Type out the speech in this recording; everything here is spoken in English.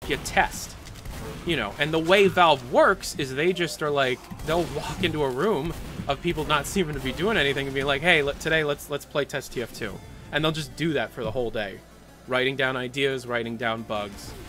you test. You know, and the way Valve works is they just are like, they'll walk into a room of people not seeming to be doing anything and be like, hey, today let's play test TF2. And they'll just do that for the whole day. Writing down ideas, writing down bugs.